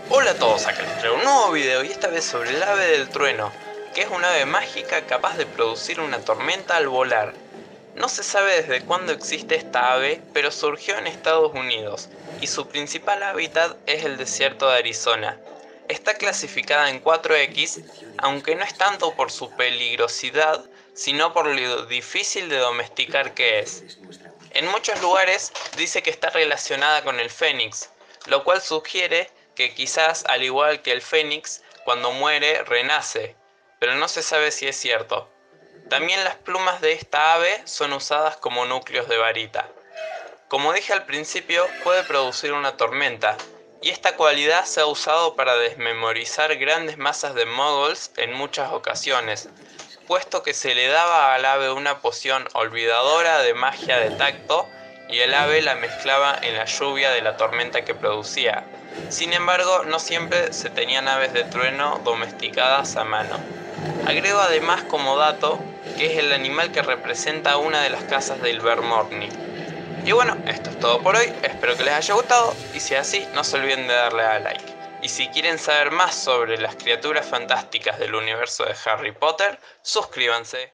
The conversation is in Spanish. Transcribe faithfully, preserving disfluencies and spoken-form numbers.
Hola a todos, acá les traigo un nuevo video y esta vez sobre el ave del trueno, que es un ave mágica capaz de producir una tormenta al volar. No se sabe desde cuándo existe esta ave, pero surgió en Estados Unidos y su principal hábitat es el desierto de Arizona. Está clasificada en cuatro equis, aunque no es tanto por su peligrosidad, sino por lo difícil de domesticar que es. En muchos lugares dice que está relacionada con el fénix, lo cual sugiere que quizás al igual que el fénix, cuando muere renace, pero no se sabe si es cierto. También las plumas de esta ave son usadas como núcleos de varita. Como dije al principio, puede producir una tormenta, y esta cualidad se ha usado para desmemorizar grandes masas de moguls en muchas ocasiones, puesto que se le daba al ave una poción olvidadora de magia de tacto y el ave la mezclaba en la lluvia de la tormenta que producía. Sin embargo, no siempre se tenían aves de trueno domesticadas a mano. Agrego además como dato que es el animal que representa una de las casas del Ilvermorny. Y bueno, esto es todo por hoy, espero que les haya gustado y si es así, no se olviden de darle a like. Y si quieren saber más sobre las criaturas fantásticas del universo de Harry Potter, suscríbanse.